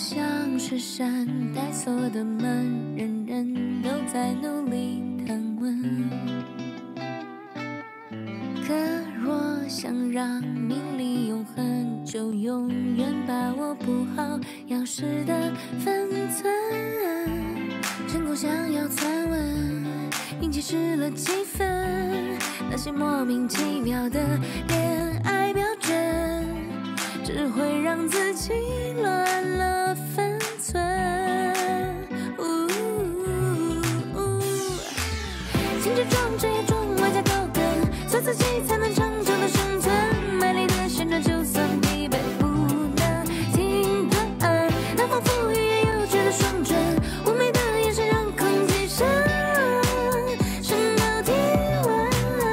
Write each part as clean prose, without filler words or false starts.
像是扇带锁的门，人人都在努力探问。可若想让名利永恒，就永远把握不好钥匙的分寸。成功想要传闻，运气失了几分，那些莫名其妙的恋爱标准，只会让自己乱了分寸。心之壮，这也壮，外加高跟，做自己才能长久的生存。卖力的旋转，就算疲惫不能停顿。那仿佛欲言又止的双唇，妩媚的眼神让空气升到体温。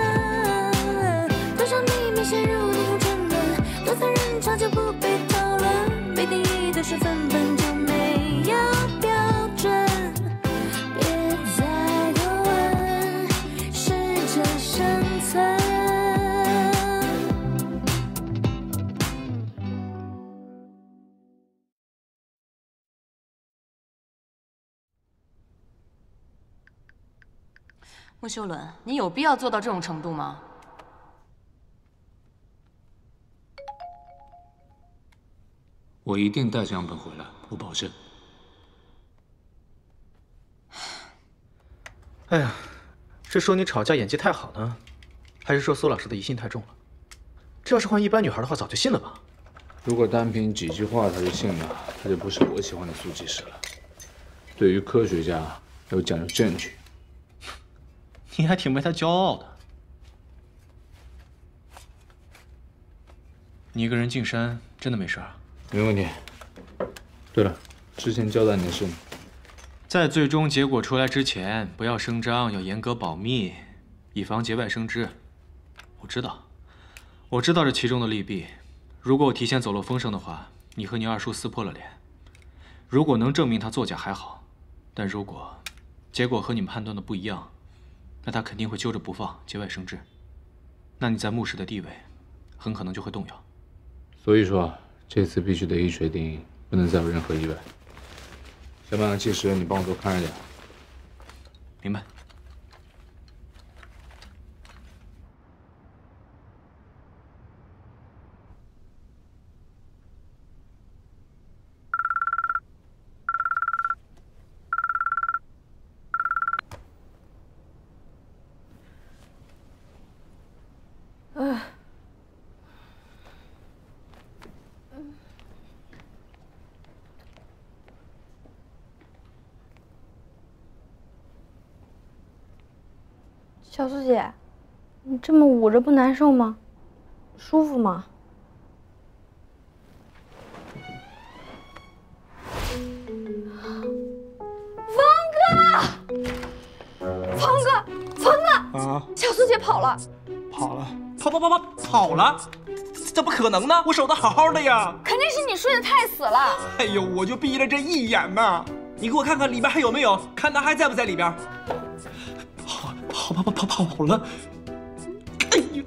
多少秘密陷入霓虹沉沦，多残忍长久不被讨论。被定义的身份本就没有标准，别再多问，适者生存。 穆修伦，你有必要做到这种程度吗？ 我一定带着样本回来，我保证。 哎呀，是说你吵架演技太好呢，还是说苏老师的疑心太重了？这要是换一般女孩的话，早就信了吧？ 如果单凭几句话他就信了，他就不是我喜欢的苏技师了。对于科学家，要讲究证据。 你还挺为他骄傲的。你一个人进山，真的没事啊？ 没问题。对了，之前交代你的事呢？ 在最终结果出来之前，不要声张，要严格保密，以防节外生枝。我知道这其中的利弊。如果我提前走漏风声的话，你和你二叔撕破了脸。如果能证明他作假还好，但如果结果和你们判断的不一样，那他肯定会揪着不放，节外生枝。那你在穆氏的地位，很可能就会动摇。 所以说，这次必须得一锤定音，不能再有任何意外。下半个计时，你帮我多看着点。 明白。 小苏姐，你这么捂着不难受吗？舒服吗？方哥！ 啊！ 小苏姐跑了！ 跑了！跑了！怎么可能呢？我守得好好的呀！ 肯定是你睡得太死了。 哎呦，我就闭了这一眼呐！你给我看看里边还有没有，看他还在不在里边。跑了！哎呦，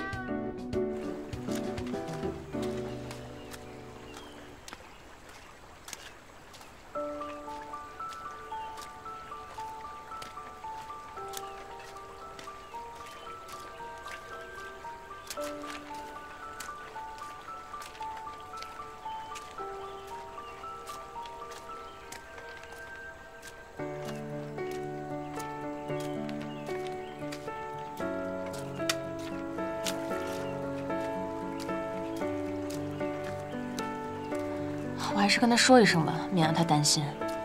我还是跟他说一声吧，免让他担心。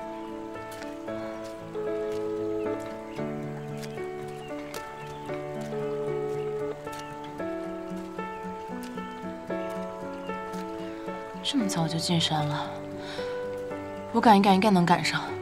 这么早就进山了，我赶一赶应该能赶上。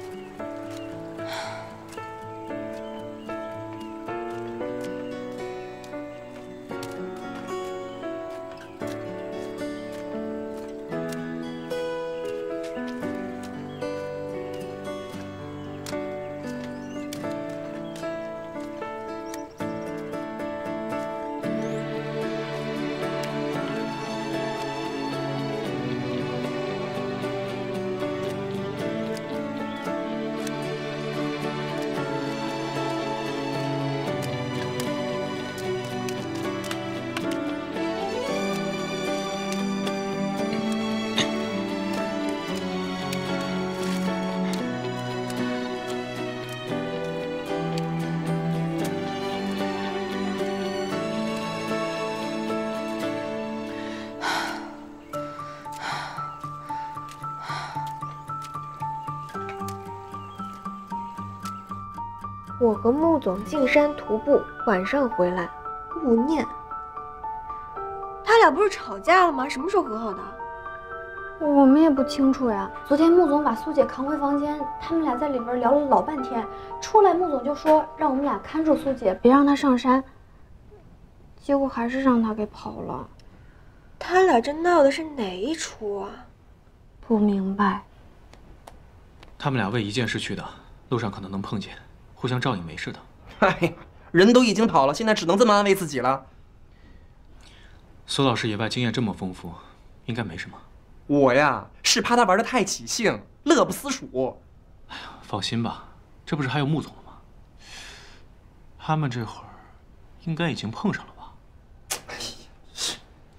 我和穆总进山徒步，晚上回来，勿念。他俩不是吵架了吗？什么时候和好的？我们也不清楚呀。昨天穆总把苏姐扛回房间，他们俩在里边聊了老半天。出来，穆总就说让我们俩看住苏姐，别让她上山。结果还是让她给跑了。他俩这闹的是哪一出啊？不明白。 他们俩为一件事去的，路上可能能碰见，互相照应没事的。 哎呀，人都已经跑了，现在只能这么安慰自己了。 苏老师野外经验这么丰富，应该没什么。 我呀，是怕他玩得太起兴，乐不思蜀。 哎呀，放心吧，这不是还有穆总了吗？他们这会儿应该已经碰上了吧？ 哎呀，是。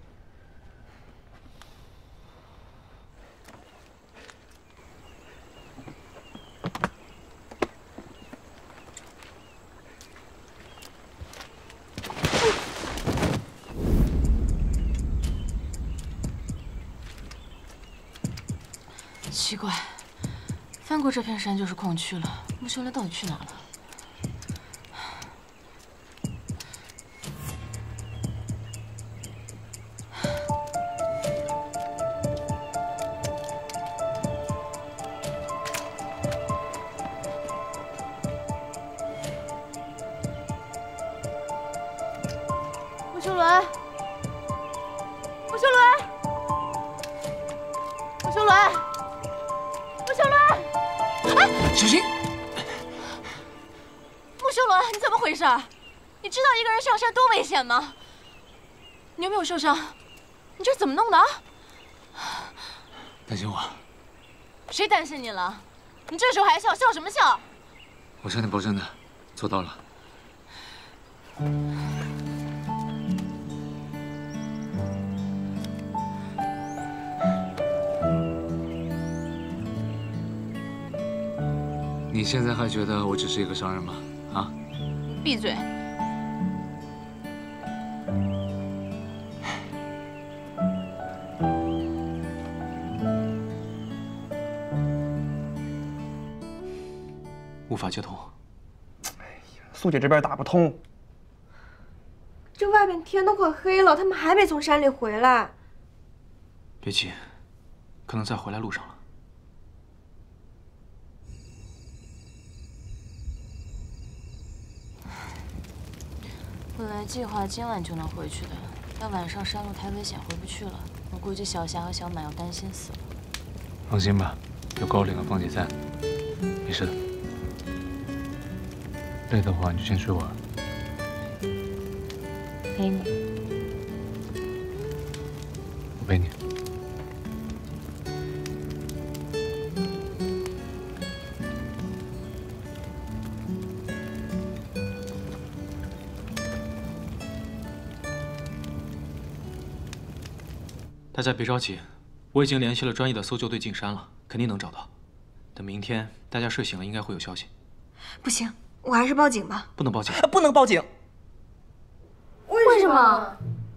奇怪，翻过这片山就是矿区了。穆秀莲到底去哪了？穆秀伦，穆秀伦，穆秀伦。穆秀伦，哎， 小心！ 穆秀伦，你怎么回事？你知道一个人上山多危险吗？你有没有受伤？你这怎么弄的？ 担心我？ 谁担心你了？你这时候还笑，笑什么笑？ 我向你保证的，做到了。你现在还觉得我只是一个商人吗？啊！ 闭嘴！ 无法接通。 哎呀，苏姐这边打不通。 这外边天都快黑了，他们还没从山里回来。 别急，可能在回来路上了。 本来计划今晚就能回去的，但晚上山路太危险，回不去了。我估计小霞和小满要担心死了。 放心吧，有高岭和芳姐在，没事的。累的话你就先睡会儿。 陪你。 我陪你。 大家别着急，我已经联系了专业的搜救队进山了，肯定能找到。等明天大家睡醒了，应该会有消息。 不行，我还是报警吧。 不能报警， 不能报警。 为什么？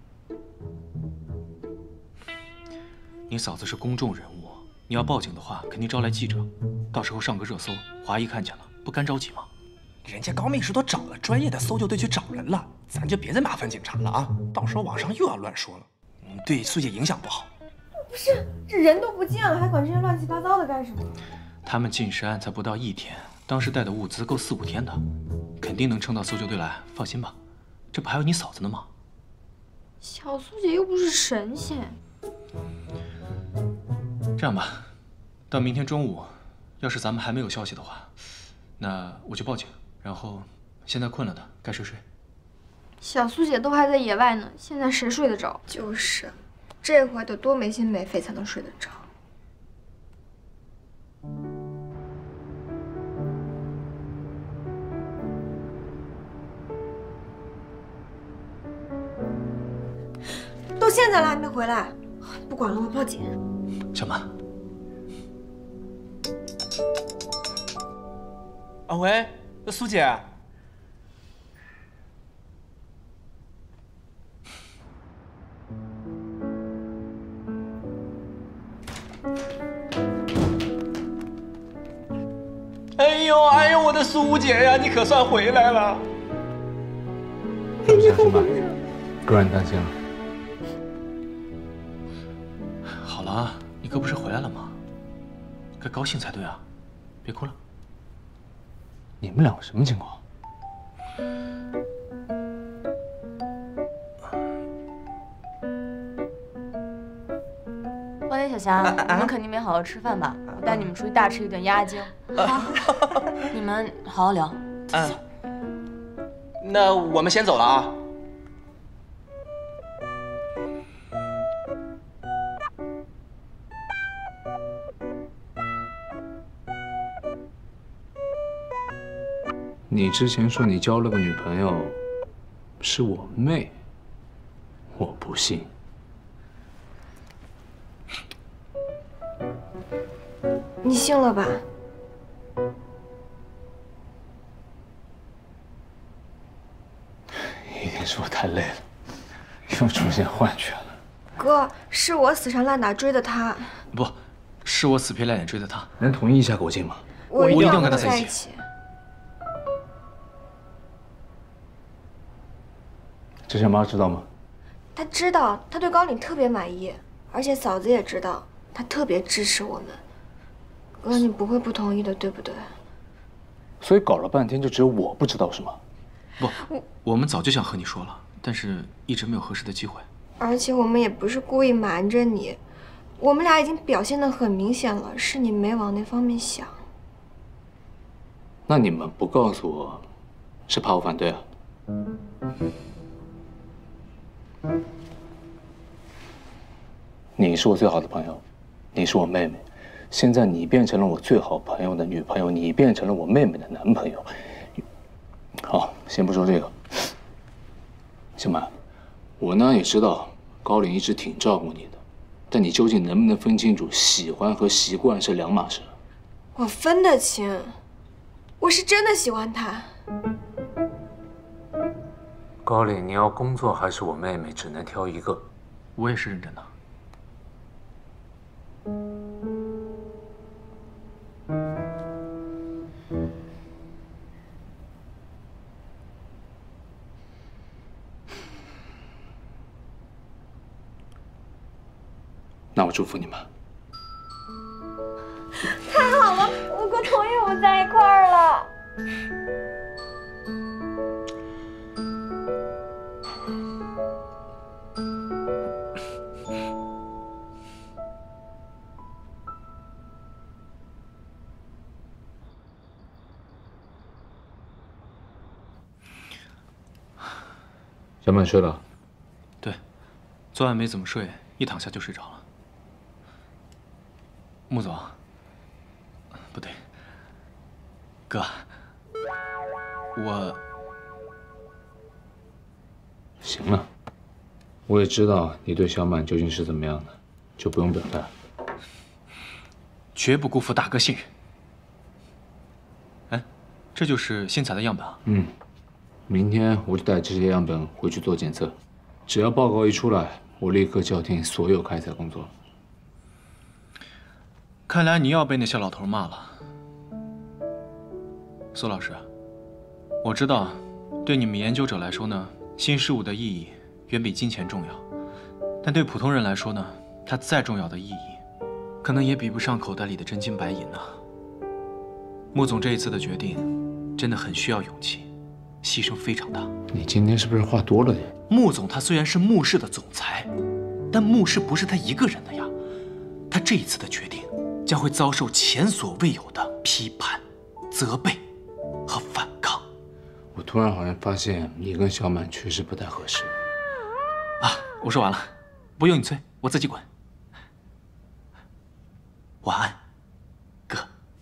你嫂子是公众人物，你要报警的话，肯定招来记者，到时候上个热搜，华谊看见了，不干着急吗？ 人家高秘书都找了专业的搜救队去找人了，咱就别再麻烦警察了啊！到时候网上又要乱说了，对苏姐影响不好。 不是，这人都不见了，还管这些乱七八糟的干什么？ 他们进山才不到1天，当时带的物资够4、5天的，肯定能撑到搜救队来，放心吧。这不还有你嫂子呢吗？ 小苏姐又不是神仙。 这样吧，到明天中午，要是咱们还没有消息的话，那我就报警。然后，现在困了的该睡睡。 小苏姐都还在野外呢，现在谁睡得着？就是，这回得多没心没肺才能睡得着。都现在了还没回来，不管了，我报警。 小满， 啊喂，苏姐。 哎呦，我的苏姐呀，你可算回来了。 小心吧，哥让你担心了。 好了，你哥不是回来了吗？该高兴才对啊，别哭了。 你们两个什么情况？ 王天、小霞，你们肯定没好好吃饭吧？我带你们出去大吃一顿鸭精。好，你们好好聊。 那我们先走了啊。 你之前说你交了个女朋友，是我妹，我不信。 你信了吧？ 一定是我太累了，又出现幻觉了。 哥，是我死缠烂打追的他。 不，是我死皮赖脸追的他。 能同意一下给我进吗？ 我一定要跟他在在一起。 这下妈知道吗？ 他知道，他对高岭特别满意，而且嫂子也知道，他特别支持我们。哥，你不会不同意的，对不对？ 所以搞了半天就只有我不知道是吗？ 不，我们早就想和你说了，但是一直没有合适的机会。 而且我们也不是故意瞒着你，我们俩已经表现得很明显了，是你没往那方面想。 那你们不告诉我，是怕我反对啊？你是我最好的朋友，你是我妹妹，现在你变成了我最好朋友的女朋友，你变成了我妹妹的男朋友。好，先不说这个，小满，我呢也知道高岭一直挺照顾你的，但你究竟能不能分清楚喜欢和习惯是两码事？ 我分得清，我是真的喜欢他。 高岭，你要工作还是我妹妹，只能挑一个。 我也是认真的。 那我祝福你们。 太好了，我哥同意我们在一块儿了。 小满睡了？ 对，昨晚没怎么睡，一躺下就睡着了。穆总，不对，哥，我行了，我也知道你对小满究竟是怎么样的，就不用表态了。 绝不辜负大哥信任。哎，这就是新采的样本啊。 嗯，明天我就带这些样本回去做检测，只要报告一出来，我立刻叫停所有开采工作。 看来你要被那些老头骂了。苏老师，我知道，对你们研究者来说呢，新事物的意义远比金钱重要，但对普通人来说呢，它再重要的意义，可能也比不上口袋里的真金白银呢。穆总这一次的决定，真的很需要勇气，牺牲非常大。 你今天是不是话多了点？ 穆总他虽然是穆氏的总裁，但穆氏不是他一个人的呀。他这一次的决定，将会遭受前所未有的批判、责备和反抗。 我突然好像发现你跟小满确实不太合适。 啊，我说完了，不用你催，我自己滚。晚安，哥。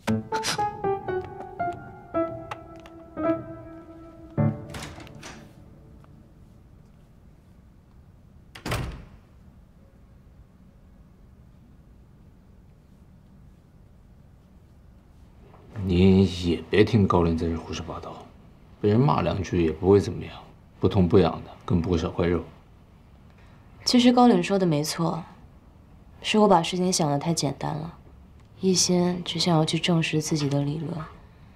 你也别听高林在这胡说八道，被人骂两句也不会怎么样，不痛不痒的，更不会少块肉。 其实高岭说的没错，是我把事情想得太简单了，一心只想要去证实自己的理论。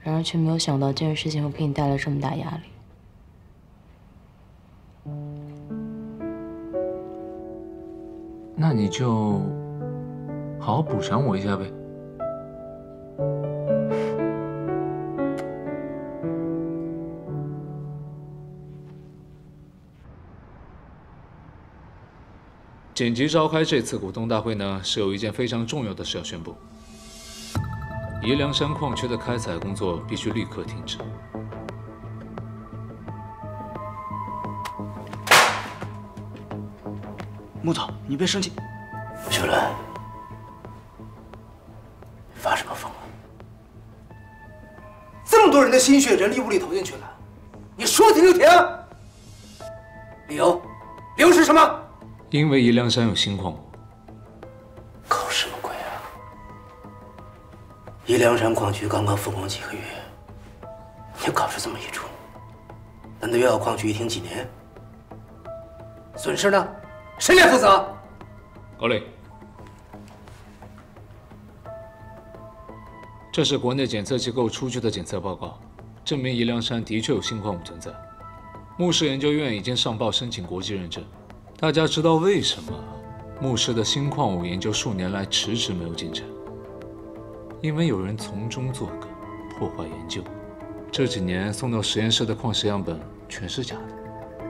然而却没有想到这件事情会给你带来这么大压力。 那你就好好补偿我一下呗。紧急召开这次股东大会呢，是有一件非常重要的事要宣布。宜良山矿区的开采工作必须立刻停止。 木头，你别生气。 秀伦，发什么疯啊？这么多人的心血、人力、物力投进去了，你说停就停？理由是什么？ 因为宜良山有新矿物。 搞什么鬼啊！宜良山矿区刚刚复工几个月，你搞出这么一出，难道又要矿区一停几年？损失呢？谁来负责？ 高磊，这是国内检测机构出具的检测报告，证明宜良山的确有新矿物存在。牧氏研究院已经上报申请国际认证。大家知道为什么牧氏的新矿物研究数年来迟迟没有进展？因为有人从中作梗，破坏研究。这几年送到实验室的矿石样本全是假的。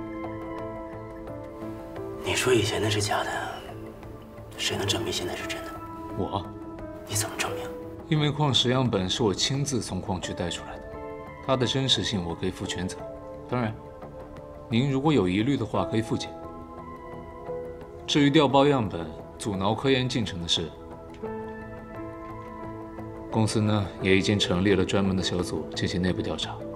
你说以前的是假的，谁能证明现在是真的？ 我。 你怎么证明？ 因为矿石样本是我亲自从矿区带出来的，它的真实性我可以负全责。当然，您如果有疑虑的话，可以复检。至于调包样本、阻挠科研进程的事，公司呢也已经成立了专门的小组进行内部调查。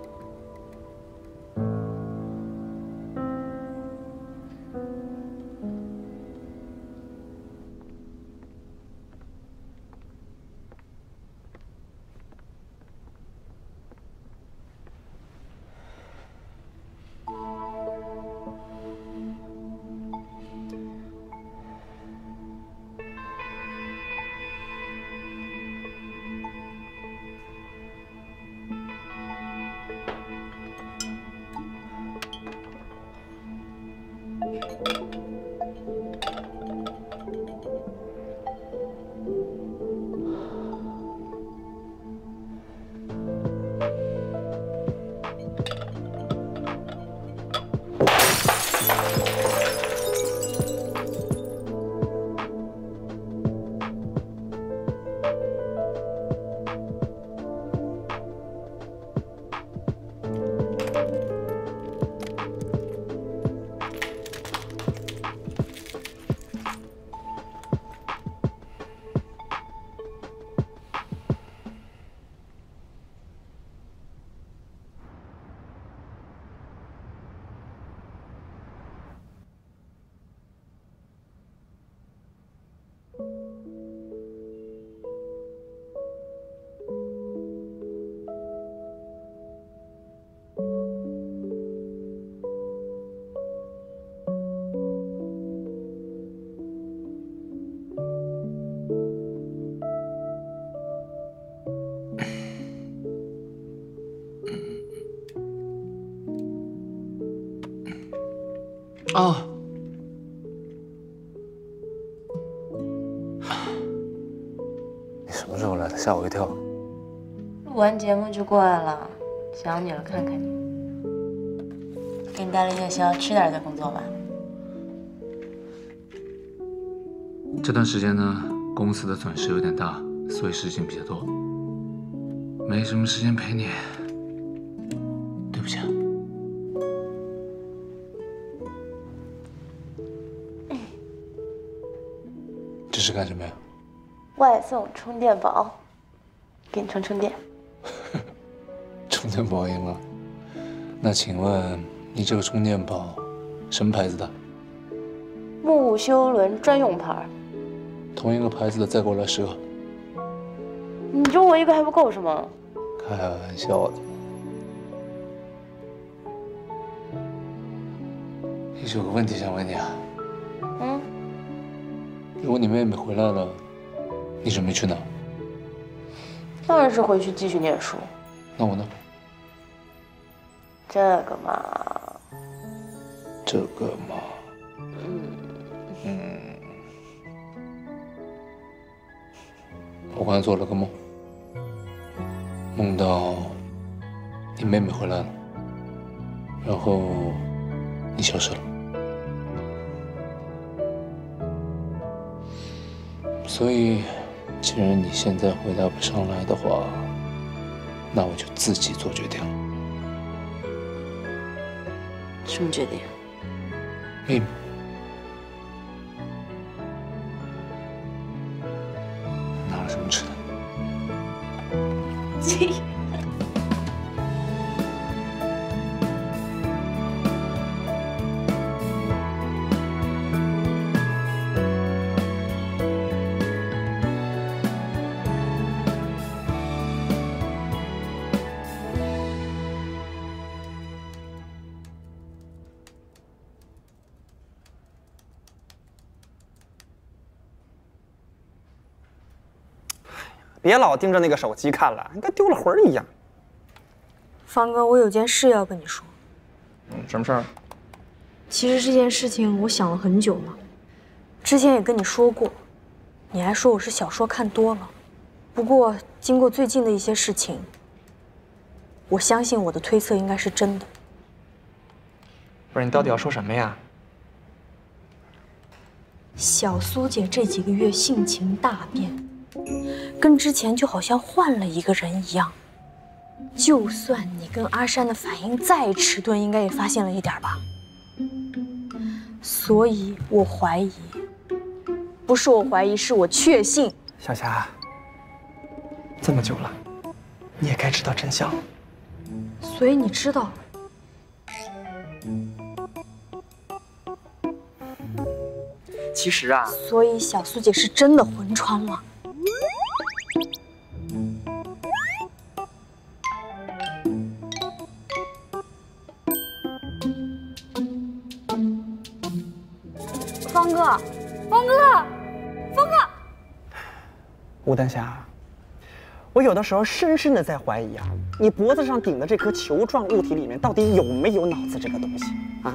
啊！ 你什么时候来的？吓我一跳。 录完节目就过来了，想你了，看看你。给你带了夜宵，吃点再工作吧。 这段时间呢，公司的损失有点大，所以事情比较多，没什么时间陪你，对不起啊。这是干什么呀？ 外送充电宝，给你充电。 充电宝赢了。那请问你这个充电宝什么牌子的？ 木修伦专用牌。 同一个牌子的再给我来10个。 你就我一个还不够是吗？ 开玩笑的。一直有个问题想问你啊。 嗯。 如果你妹妹回来了，你准备去哪？ 当然是回去继续念书。 那我呢？ 这个嘛， 这个嘛，我刚才做了个梦，梦到你妹妹回来了，然后你消失了。所以，既然你现在回答不上来的话，那我就自己做决定了。 什么决定？ 秘密。拿了什么吃的？ 别老盯着那个手机看了，你跟丢了魂一样。 方哥，我有件事要跟你说。 什么事儿？ 其实这件事情我想了很久了，之前也跟你说过，你还说我是小说看多了。不过经过最近的一些事情，我相信我的推测应该是真的。 不是，你到底要说什么呀？ 小苏姐这几个月性情大变，跟之前就好像换了一个人一样。就算你跟阿山的反应再迟钝，应该也发现了一点吧。所以我怀疑，不是我怀疑，是我确信。 小霞，这么久了，你也该知道真相了。 所以你知道， 其实啊， 所以小苏姐是真的魂穿了。方哥，方哥，方哥！ 吴丹霞，我有的时候深深的在怀疑啊，你脖子上顶的这颗球状物体里面到底有没有脑子这个东西啊？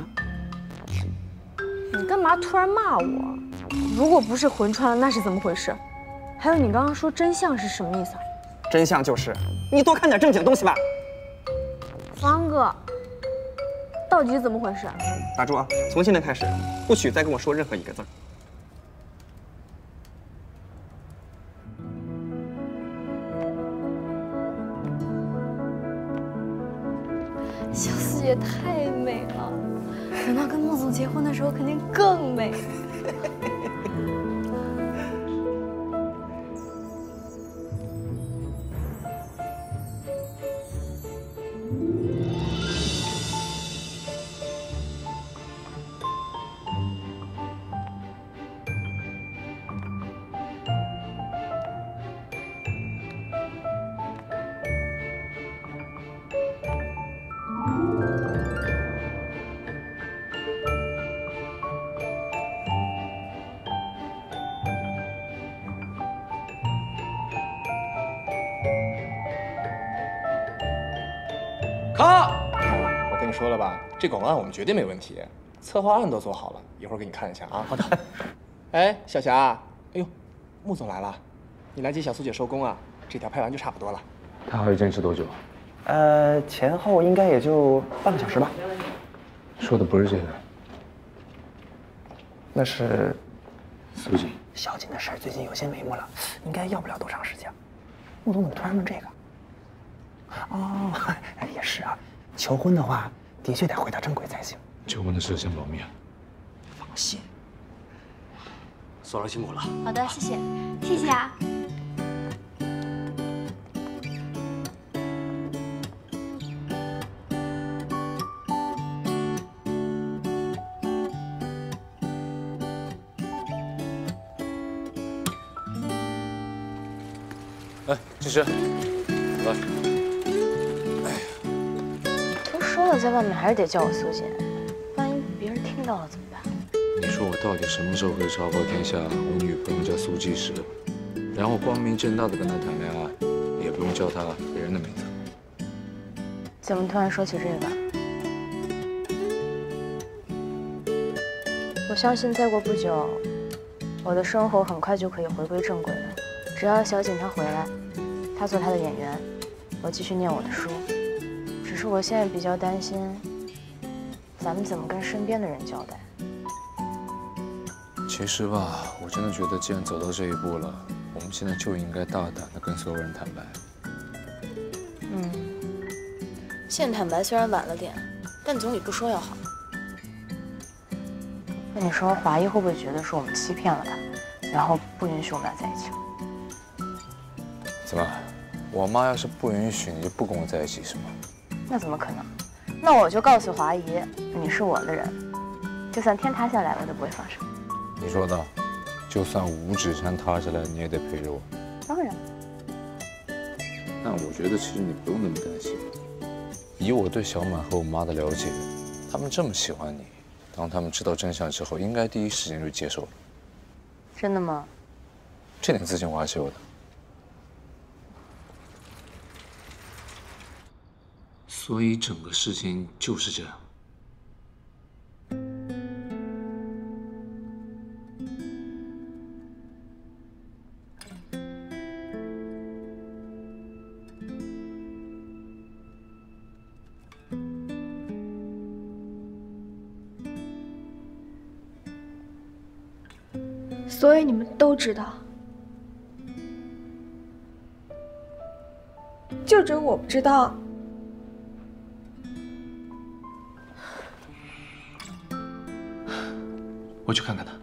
你干嘛突然骂我？如果不是魂穿了，那是怎么回事？还有，你刚刚说真相是什么意思啊？ 真相就是你多看点正经东西吧。 方哥，到底是怎么回事？ 打住啊！从现在开始，不许再跟我说任何一个字儿。 小苏姐太美了，等到跟穆总结婚的时候，肯定更美。 我跟你说了吧，这广告案我们绝对没问题，策划案都做好了，一会儿给你看一下啊。好的。哎，小霞，哎呦，穆总来了，你来接小苏姐收工啊？这条拍完就差不多了。 他还会坚持多久？ 前后应该也就半个小时吧。 说的不是这个， 那是苏锦。 小锦的事最近有些眉目了，应该要不了多长时间。穆总怎么突然问这个？哦，也是啊，求婚的话的确得回到正轨才行。 求婚的事先保密啊。 放心。 索儿辛苦了。 好的，谢谢。 谢谢啊。 哎，志石，来。 都说了，在外面还是得叫我苏姐，万一别人听到了怎么办？ 你说我到底什么时候会昭告天下我女朋友叫苏纪时，然后光明正大的跟她谈恋爱，也不用叫她别人的名字？ 怎么突然说起这个？我相信再过不久，我的生活很快就可以回归正轨了。只要小景她回来，她做她的演员，我继续念我的书。只是我现在比较担心，咱们怎么跟身边的人交代？ 其实吧，我真的觉得，既然走到这一步了，我们现在就应该大胆地跟所有人坦白。 现坦白虽然晚了点，但总比不说要好。那你说华谊会不会觉得是我们欺骗了他，然后不允许我们俩在一起了？ 怎么，我妈要是不允许，你就不跟我在一起是吗？ 那怎么可能？那我就告诉华谊，你是我的人，就算天塌下来，我都不会放手。 你说的，就算五指山塌下来，你也得陪着我。 当然。 但我觉得其实你不用那么担心。以我对小满和我妈的了解，他们这么喜欢你，当他们知道真相之后，应该第一时间就接受了。 真的吗？ 这点自信我还是有的。 所以整个事情就是这样。 所以你们都知道，就只有我不知道。 我去看看他。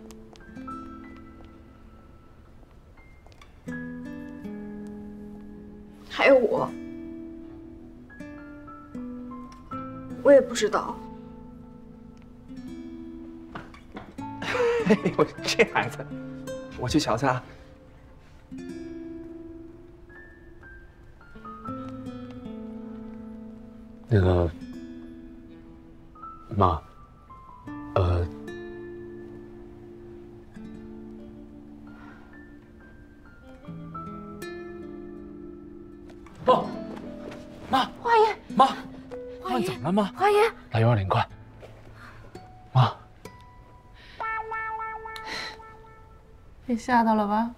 还有我也不知道。 哎呦，这孩子，我去瞧瞧啊。 那个，妈，妈， 华爷， 妈，你怎么了，妈？ 华爷， 来120，快！妈， 被吓到了吧？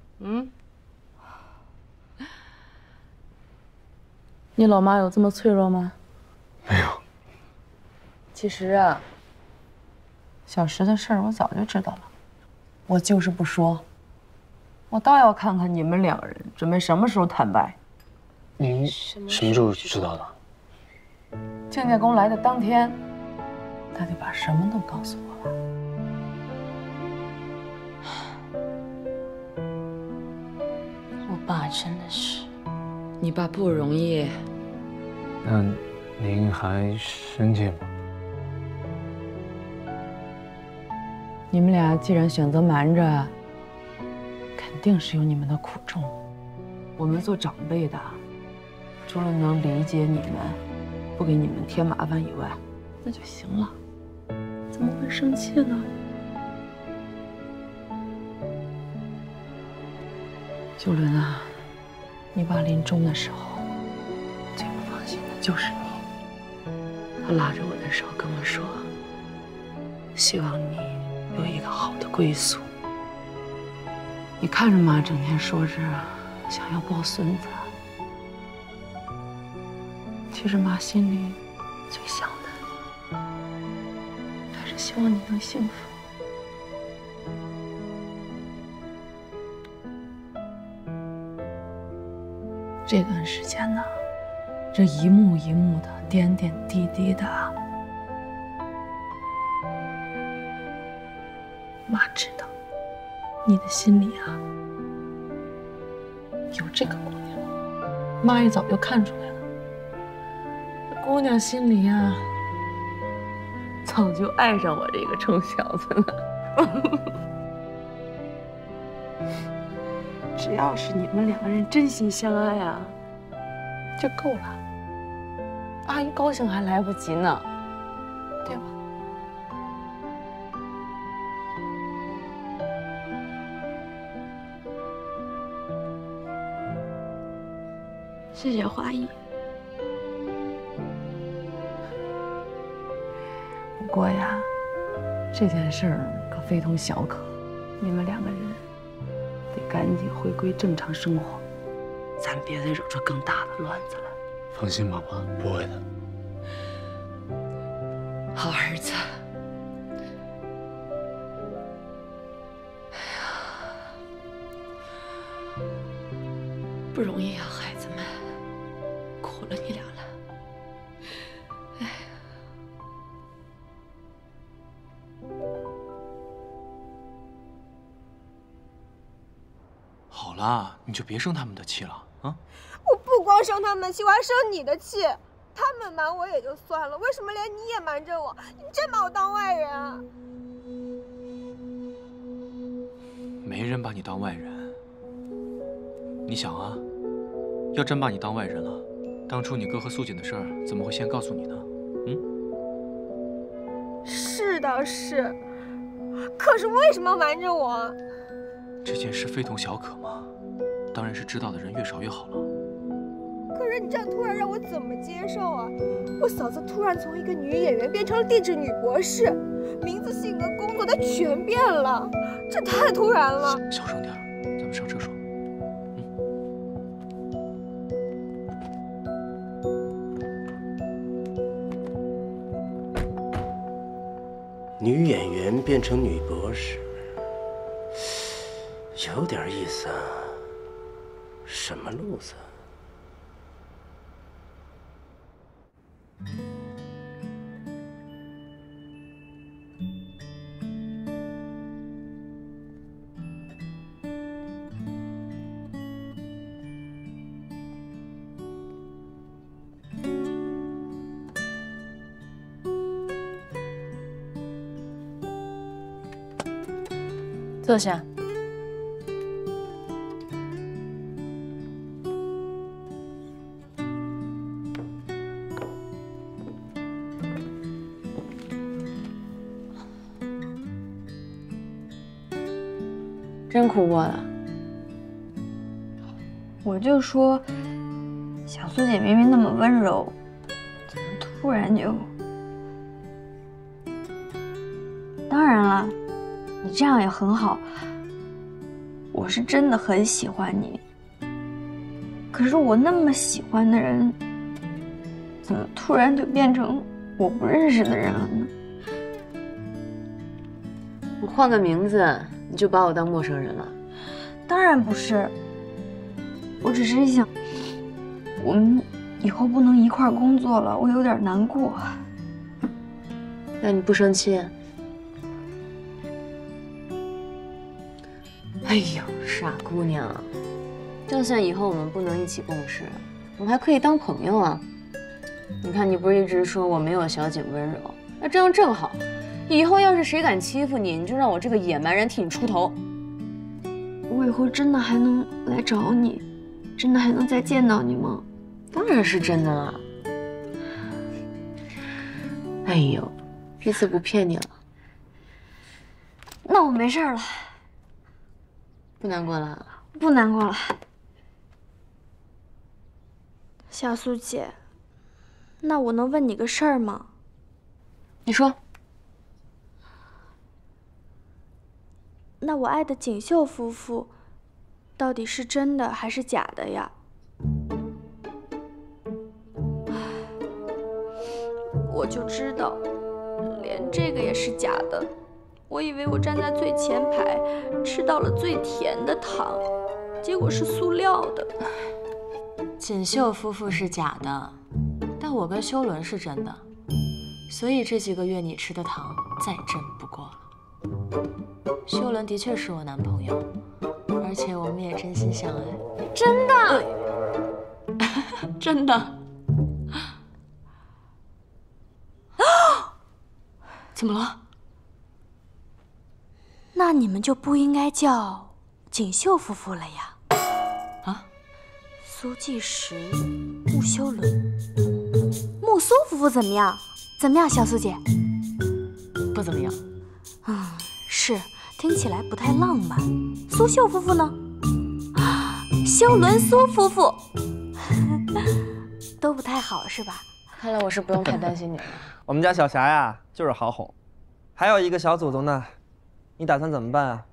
你老妈有这么脆弱吗？ 没有。 其实啊，小石的事儿我早就知道了，我就是不说。我倒要看看你们两个人准备什么时候坦白。 您什么时候知道的？ 庆家公来的当天，他就把什么都告诉我了。 我爸真的是， 你爸不容易。 那您还生气吗？ 你们俩既然选择瞒着，肯定是有你们的苦衷。我们做长辈的，除了能理解你们，不给你们添麻烦以外，那就行了。怎么会生气呢？秀伦啊，你爸临终的时候，最不放心的就是你。他拉着我的手跟我说，希望你有一个好的归宿。你看着妈整天说着想要抱孙子，其实妈心里最想的还是希望你能幸福。这段时间呢，这一幕一幕的点点滴滴的，妈知道你的心里啊有这个姑娘，妈也早就看出来了。这姑娘心里呀，早就爱上我这个臭小子了。只要是你们两个人真心相爱啊，就够了。阿姨高兴还来不及呢，对吧？谢谢华姨。 过呀，这件事儿可非同小可，你们2个人得赶紧回归正常生活，咱别再惹出更大的乱子来。 放心，妈妈，不会的。 好儿子。不容易啊，孩子们，苦了你俩了。哎呀， 好了，你就别生他们的气了啊！ 我不光生他们的气，我还生你的气。他们瞒我也就算了，为什么连你也瞒着我？你真把我当外人啊？ 没人把你当外人。你想啊，要真把你当外人了，当初你哥和素锦的事儿怎么会先告诉你呢？ 是的，是。可是为什么要瞒着我？ 这件事非同小可嘛，当然是知道的人越少越好了。 可是你这样突然让我怎么接受啊？我嫂子突然从一个女演员变成了地质女博士，名字、性格、工作她全变了，这太突然了。 小声点，咱们上厕所。 女演员变成女博士，有点意思啊。什么路子？ 坐下。真哭过了？ 我就说，小苏姐明明那么温柔，怎么突然就……当然了。你这样也很好，我是真的很喜欢你。可是我那么喜欢的人，怎么突然就变成我不认识的人了呢？ 我换个名字，你就把我当陌生人了？ 当然不是，我只是想，我们以后不能一块工作了，我有点难过。 那你不生气？哎呦，傻姑娘，就算以后我们不能一起共事，我们还可以当朋友啊。你看，你不是一直说我没有小景温柔，那这样正好，以后要是谁敢欺负你，你就让我这个野蛮人替你出头。 我以后真的还能来找你，真的还能再见到你吗？ 当然是真的了。哎呦，这次不骗你了。 那我没事了。 不难过了？ 不难过了。小苏姐，那我能问你个事儿吗？ 你说。 那我爱的锦绣夫妇，到底是真的还是假的呀？我就知道，连这个也是假的。我以为我站在最前排，吃到了最甜的糖，结果是塑料的。 锦绣夫妇是假的，但我跟修伦是真的，所以这几个月你吃的糖再真不过了。修伦的确是我男朋友，而且我们也真心相爱。 真的？ 真的。怎么了？ 那你们就不应该叫锦绣夫妇了呀。 啊？ 苏纪时、穆修伦、穆苏夫妇怎么样？怎么样，小苏姐？ 不怎么样。 是，听起来不太浪漫。苏秀夫妇呢？修伦苏夫妇都不太好是吧？ 看来我是不用太担心你了。 我们家小霞呀，就是好哄。还有一个小祖宗呢，你打算怎么办啊？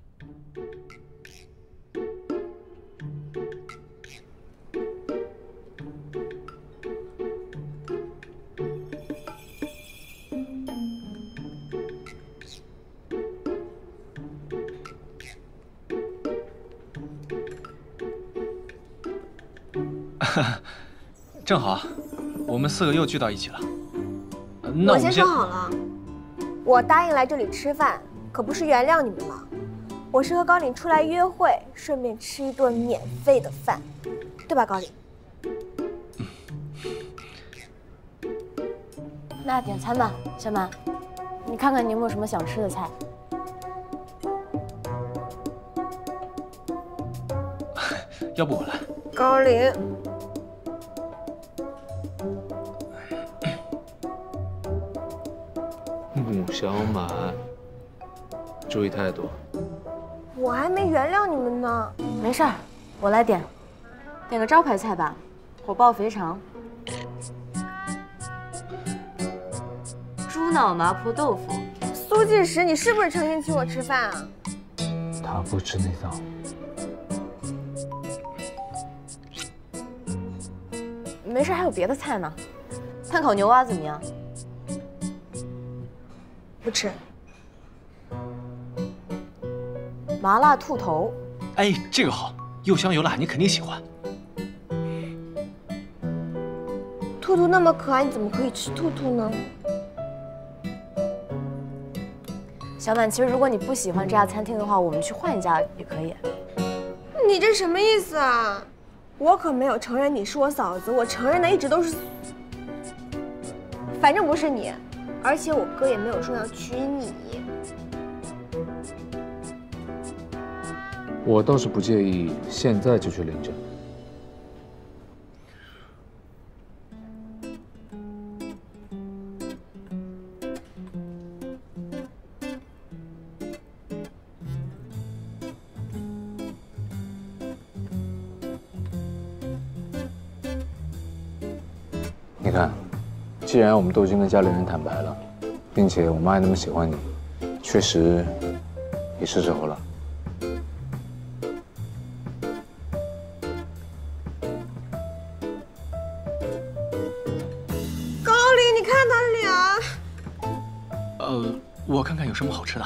正好，我们4个又聚到一起了。 我先说好了，我答应来这里吃饭，可不是原谅你们了，我是和高岭出来约会，顺便吃一顿免费的饭，对吧，高岭？ 那点餐吧，小满，你看看你有没有什么想吃的菜。 要不我来。 高岭。 穆小满，注意态度。 我还没原谅你们呢。 没事儿，我来点个招牌菜吧，火爆肥肠、猪脑麻婆豆腐。 苏纪实，你是不是诚心请我吃饭啊？ 他不吃那套。 没事，还有别的菜呢。炭烤牛蛙怎么样？ 不吃。 麻辣兔头。 哎，这个好，又香又辣，你肯定喜欢。 兔兔那么可爱，你怎么可以吃兔兔呢？ 小满，其实如果你不喜欢这家餐厅的话，我们去换一家也可以。 你这什么意思啊？我可没有承认你是我嫂子，我承认的一直都是，反正不是你，而且我哥也没有说要娶你。 我倒是不介意现在就去领证。你看，既然我们都已经跟家里人坦白了，并且我妈还那么喜欢你，确实也是时候了。 高岭，你看他俩。 我看看有什么好吃的。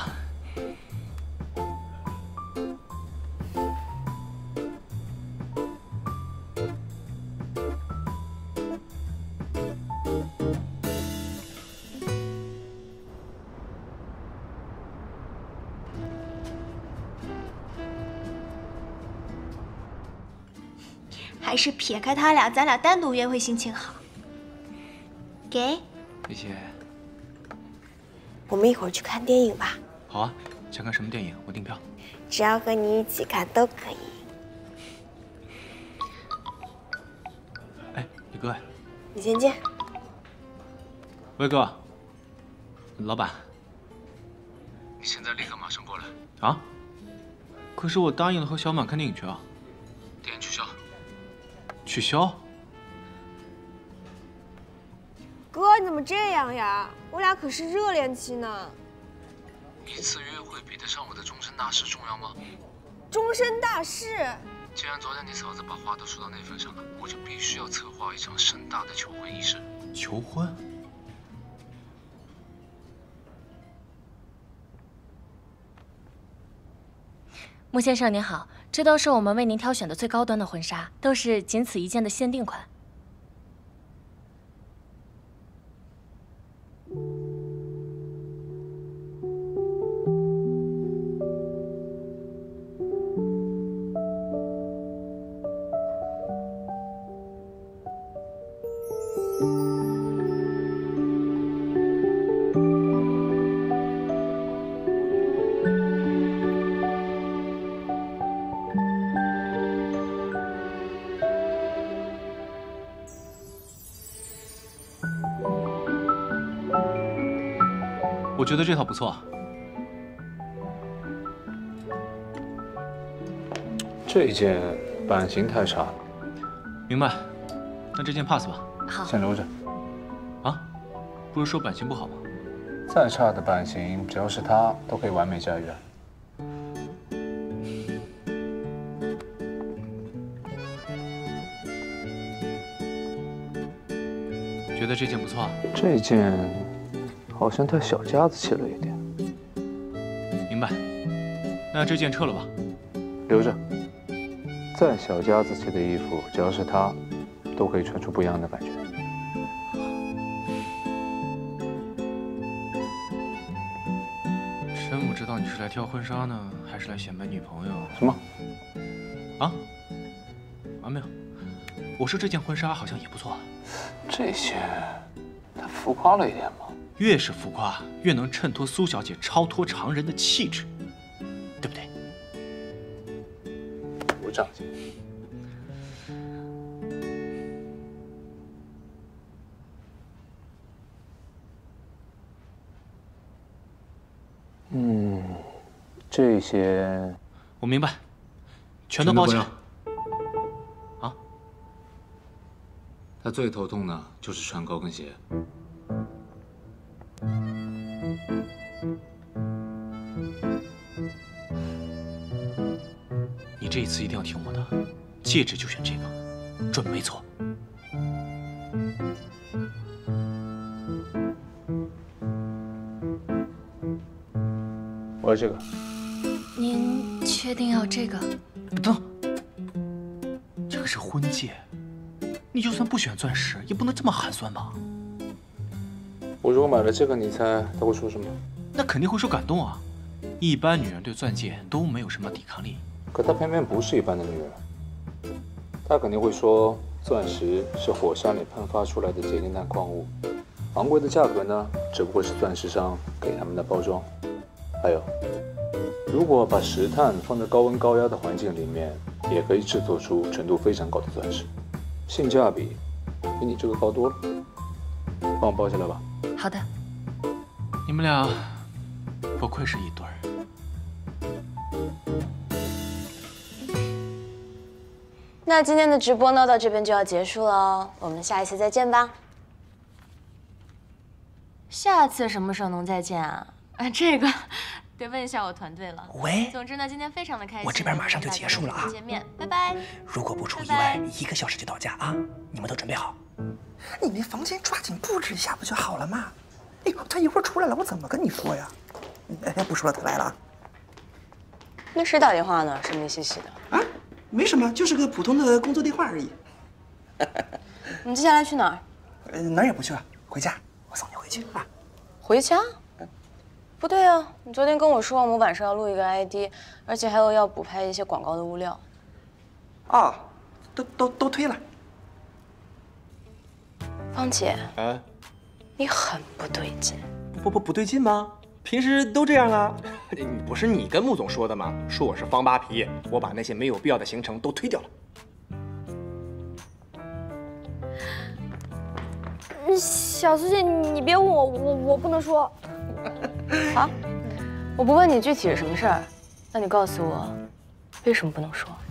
还是撇开他俩，咱俩单独约会心情好。给， 谢谢。 我们一会儿去看电影吧。 好啊，想看什么电影？我订票。 只要和你一起看都可以。 哎，李哥， 你先进。 威哥，老板， 你现在立刻马上过来啊！可是我答应了和小满看电影去啊。 电影取消。 取消？ 哥，你怎么这样呀？我俩可是热恋期呢。 一次约会比得上我的终身大事重要吗？ 终身大事。 既然昨天你嫂子把话都说到那份上了，我就必须要策划一场盛大的求婚仪式。 求婚？ 穆先生您好，这都是我们为您挑选的最高端的婚纱，都是仅此一件的限定款。 我觉得这套不错。 这件版型太差了。 明白，那这件 pass 吧。 好， 先留着。 不是说版型不好吗？ 再差的版型，只要是他，都可以完美驾驭。 觉得这件不错啊？ 这件好像太小家子气了一点。 明白。那这件撤了吧。 留着。再小家子气的衣服，只要是他，都可以穿出不一样的感觉。 真不知道你是来挑婚纱呢，还是来显摆女朋友？ 什么？ 啊？没有。我说这件婚纱好像也不错。 这些太浮夸了一点吧？ 越是浮夸，越能衬托苏小姐超脱常人的气质，对不对？ 不长进。这些我明白，全都包起来。啊？ 他最头痛的就是穿高跟鞋。 你这一次一定要听我的，戒指就选这个，准没错。 我要这个。 您确定要这个？ 等，这个是婚戒，你就算不选钻石，也不能这么寒酸吧？ 我如果买了这个，你猜他会说什么？ 那肯定会受感动啊！一般女人对钻戒都没有什么抵抗力， 可她偏偏不是一般的女人，她肯定会说，钻石是火山里喷发出来的结晶碳矿物，昂贵的价格呢，只不过是钻石商给他们的包装。还有，如果把石炭放在高温高压的环境里面，也可以制作出纯度非常高的钻石，性价比比你这个高多了。帮我包起来吧。 好的。 你们俩不愧是一对儿。 那今天的直播呢，到这边就要结束了，我们下一次再见吧。下次什么时候能再见啊？这个得问一下我团队了。 喂。 总之呢，今天非常的开心。 我这边马上就结束了啊。 见面，拜拜。 如果不出意外，1个小时就到家啊！你们都准备好。你那房间抓紧布置一下不就好了嘛？哎呦，他一会儿出来了，我怎么跟你说呀？哎，不说了，他来了。 那谁打电话呢？神秘兮兮的。 啊，没什么，就是个普通的工作电话而已。 我们接下来去哪儿？ 哪儿也不去了，回家，我送你回去啊。 回家？不对啊，你昨天跟我说我们晚上要录一个 ID， 而且还有要补拍一些广告的物料。 啊，都推了。 芳姐，你很不对劲。 不对劲吗？平时都这样啊。不是你跟穆总说的吗？说我是方扒皮，我把那些没有必要的行程都推掉了。 小苏姐，你别问我不能说。 好，我不问你具体是什么事儿，那你告诉我，为什么不能说？